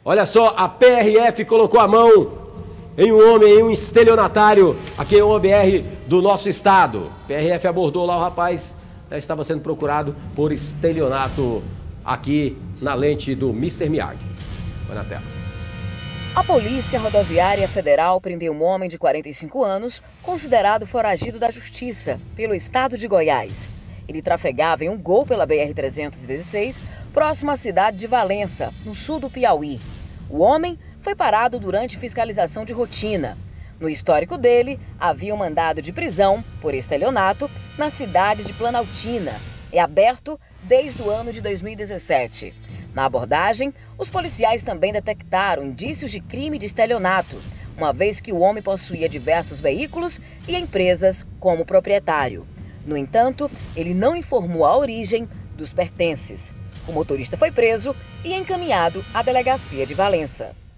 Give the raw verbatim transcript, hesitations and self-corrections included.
Olha só, a P R F colocou a mão em um homem, em um estelionatário, aqui em uma B R do nosso estado. P R F abordou lá o rapaz, né, estava sendo procurado por estelionato aqui na lente do mister Miyagi. Vai na tela. A Polícia Rodoviária Federal prendeu um homem de quarenta e cinco anos, considerado foragido da Justiça, pelo estado de Goiás. Ele trafegava em um Gol pela B R trezentos e dezesseis, próximo à cidade de Valença, no sul do Piauí. O homem foi parado durante fiscalização de rotina. No histórico dele, havia um mandado de prisão por estelionato na cidade de Planaltina. É aberto desde o ano de dois mil e dezessete. Na abordagem, os policiais também detectaram indícios de crime de estelionato, uma vez que o homem possuía diversos veículos e empresas como proprietário. No entanto, ele não informou a origem dos pertences. O motorista foi preso e encaminhado à delegacia de Valença.